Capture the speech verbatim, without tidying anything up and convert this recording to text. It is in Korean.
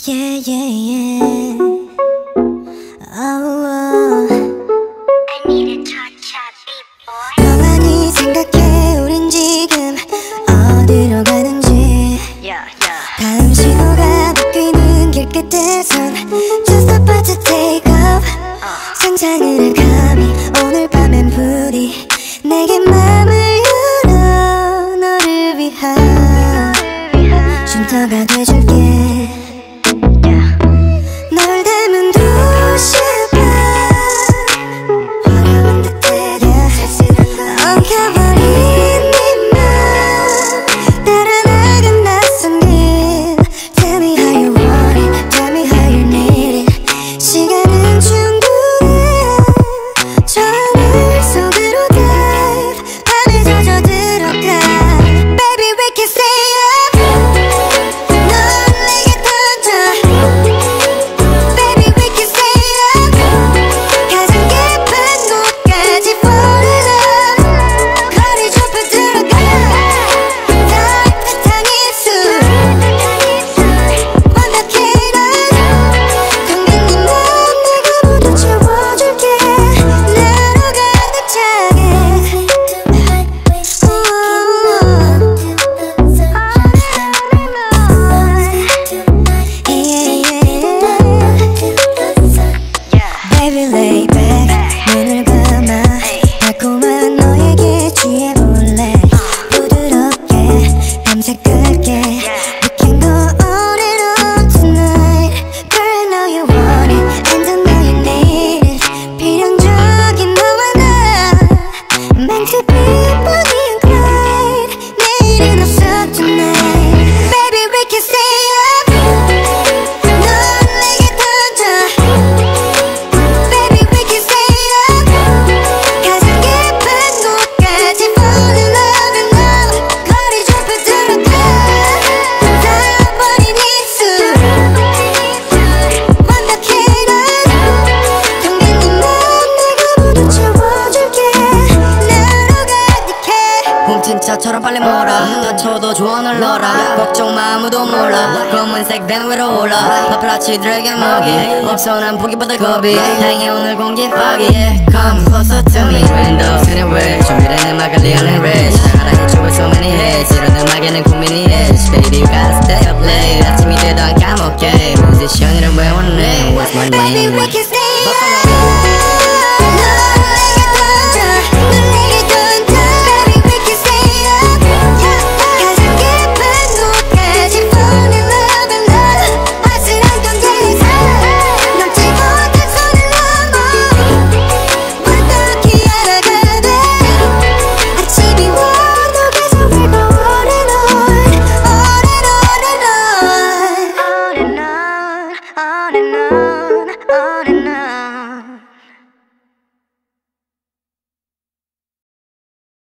Yeah, yeah, yeah. Oh, oh. I need a cha-cha beat, boy. 너만이 생각해 우린 지금 어디로 가는지. Yeah, yeah. 다음 신호가 바뀌는 길 끝에선 Just about to take off. uh. 상상을 해 감히 오늘 밤엔 부디 내게 맘을 열어. 너를 위한 쉼터가 돼줄게. 널 닮은 도시가 화려한 듯해. 엉켜버린 네 맘 따라 나간 낯선 길. Tell me how you want it, tell me how you need it. 시간은 충분해. 저 하늘 속으로 dive. 밤에 젖어 들어가. Baby we can stay up. 넌 내게 던져. Baby we can stay up. 가장 깊은 곳까지 fall in love. 거리 좁혀 들어가. 따뜻한 입술 완벽해 난 텅빈 네 맘 내가 모두 채워줄게. 나로 가득 차게. Baby lay back 눈을 감아 달콤한 너에게 취해볼래. 부드럽게 밤새 끌게. We can go on and on tonight. Girl I know you want it and I know you need it. 필연적인 너와 나 Meant to be a Bonnie and Clyde. 내일은 없어 tonight. Baby we can stay up. 넌 내게 던져. Baby we can stay up. 가장 깊은 곳까지 fall in love and love. 거리 좁혀 들어가. 닿아버린 입술 완벽해 난 텅빈 네 맘 내가 모두 채워줄게. 나로 가득해. 훔친 차처럼 빨리 몰아. 다쳐도 좋아 널 넣어라. 걱정 마 아무도 몰라. 검은색 뱀 위로 올라. 파파라치들에게 먹이 없어 난 보기보다 겁이. 다행히 오늘 공기 foggy. Come closer to me. Window sitting red 준비된 음악을 리얼린 rich. 나가라 hit you with so many hits. 이런 음악에는 고민이 is. Baby